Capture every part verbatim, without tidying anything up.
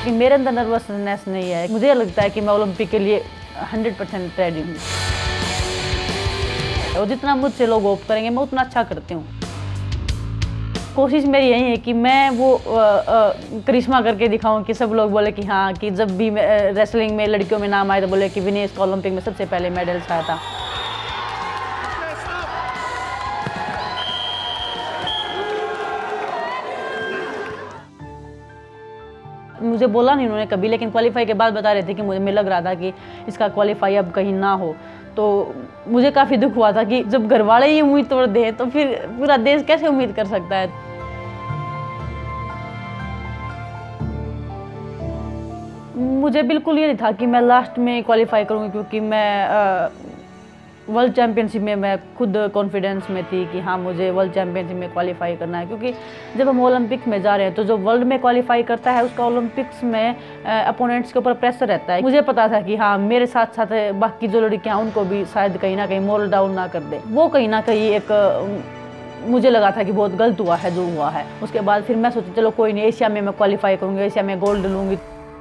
कि मेरे अंदर नर्वसनेस नहीं है। मुझे लगता है कि मैं ओलंपिक के लिए हंड्रेड परसेंट रेडी हूँ और जितना मुझसे लोग होप करेंगे मैं उतना अच्छा करती हूँ। कोशिश मेरी यही है कि मैं वो करिश्मा करके दिखाऊं कि सब लोग बोले कि हाँ, कि जब भी रेसलिंग में लड़कियों में नाम आए तो बोले कि विनेश का ओलंपिक में सबसे पहले मेडल्स आया था। मुझे बोला नहीं उन्होंने कभी, लेकिन क्वालिफाई के बाद बता रहे थे कि मुझे में लग रहा था कि इसका क्वालिफाई अब कहीं ना हो। तो मुझे काफ़ी दुख हुआ था कि जब घर वाले ही उम्मीद तोड़ दे तो फिर पूरा देश कैसे उम्मीद कर सकता है। मुझे बिल्कुल ये नहीं था कि मैं लास्ट में क्वालिफाई करूँगी, क्योंकि मैं वर्ल्ड चैम्पियनशिप में मैं खुद कॉन्फिडेंस में थी कि हाँ, मुझे वर्ल्ड चैम्पियनशिप में क्वालिफाई करना है। क्योंकि जब हम ओलंपिक्स में जा रहे हैं तो जो वर्ल्ड में क्वालिफाई करता है उसका ओलंपिक्स में अपोनेंट्स के ऊपर प्रेशर रहता है। मुझे पता था कि हाँ, मेरे साथ साथ बाकी जो लड़कियाँ उनको भी शायद कहीं ना कहीं मोरल डाउन ना कर दे। वो कहीं ना कहीं एक मुझे लगा था कि बहुत गलत हुआ है जो हुआ है। उसके बाद फिर मैं सोची चलो कोई नहीं, एशिया में मैं क्वालिफाई करूँगी, एशिया में गोल्ड लूँगी।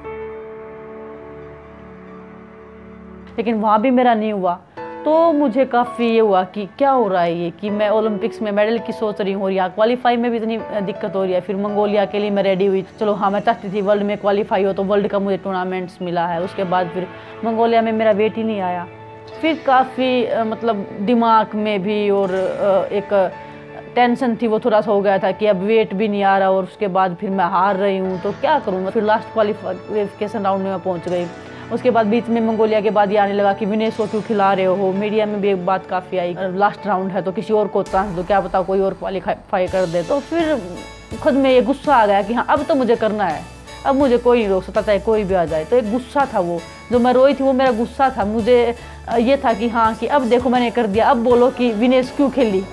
लेकिन वहाँ भी मेरा नहीं हुआ तो मुझे काफ़ी ये हुआ कि क्या हो रहा है ये, कि मैं ओलंपिक्स में मेडल की सोच रही हूँ और यहाँ क्वालिफाई में भी इतनी दिक्कत हो रही है। फिर मंगोलिया के लिए मैं रेडी हुई, चलो हाँ, मैं चाहती थी वर्ल्ड में क्वालिफाई हो, तो वर्ल्ड का मुझे टूर्नामेंट्स मिला है। उसके बाद फिर मंगोलिया में मेरा वेट ही नहीं आया। फिर काफ़ी मतलब दिमाग में भी और एक टेंशन थी, वो थोड़ा सा हो गया था कि अब वेट भी नहीं आ रहा और उसके बाद फिर मैं हार रही हूँ तो क्या करूँगा। फिर लास्ट क्वालिफिकेशन राउंड में मैं पहुँच गई। उसके बाद बीच में मंगोलिया के बाद ये आने लगा कि विनेश को क्यों खिला रहे हो। मीडिया में भी एक बात काफ़ी आई, लास्ट राउंड है तो किसी और को चांस दो, क्या पता कोई और क्वालिफाई कर दे। तो फिर खुद में ये गुस्सा आ गया कि हाँ, अब तो मुझे करना है, अब मुझे कोई नहीं रोक सकता, चाहे कोई भी आ जाए। तो एक गुस्सा था, वो जो मैं रोई थी वो मेरा गुस्सा था। मुझे ये था कि हाँ, कि अब देखो मैंने कर दिया, अब बोलो कि विनेश क्यों खेली।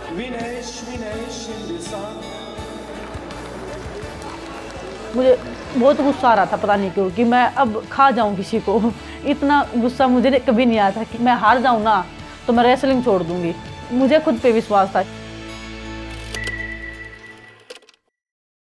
मुझे बहुत गुस्सा आ रहा था, पता नहीं क्यों, कि मैं अब खा जाऊं किसी को। इतना गुस्सा मुझे कभी नहीं आया था कि मैं हार जाऊं ना तो मैं रेसलिंग छोड़ दूंगी। मुझे खुद पे विश्वास था।